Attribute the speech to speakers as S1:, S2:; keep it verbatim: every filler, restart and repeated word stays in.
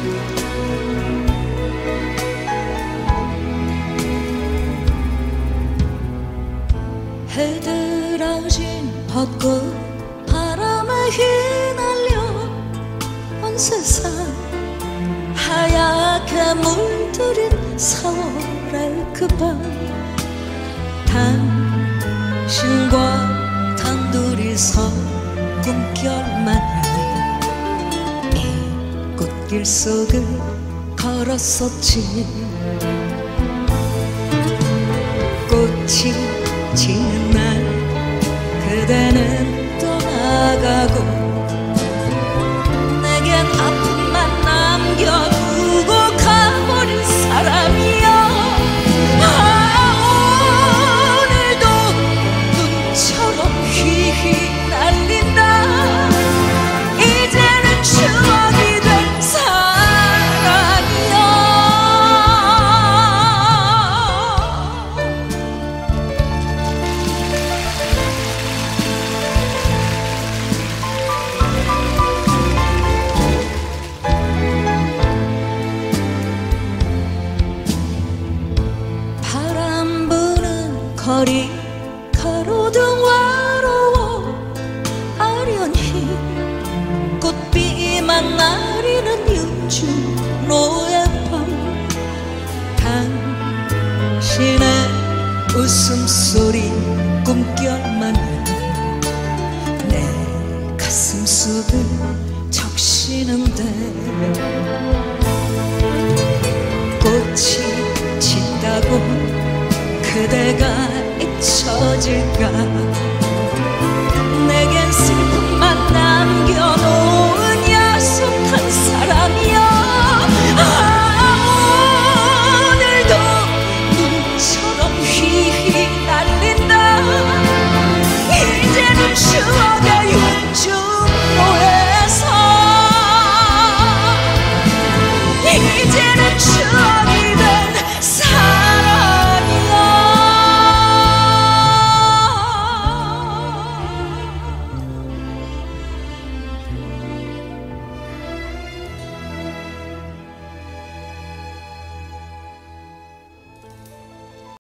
S1: 해들어진 벚꽃 바람에 휘날려 온 세상 하얗게 물들인 사월의 그 밤 당신과 단둘이서 꿈결만 이 꽃길 속을 걸었었지. 꽃이 지는 날 그대는 떠나가고 내겐 아픔만 남겨두고 가버린 사람이여. 아, 오늘도 눈처럼 휘휘 날린다. 이제는 추억이 된 사랑이여. 거리 가로등 외로워 아련히 꽃비만 나리는 윤주 노예밤 당신의 웃음소리 꿈결만 내 가슴 속을 적시는데 꽃이 진다고 그대가 잊혀질까.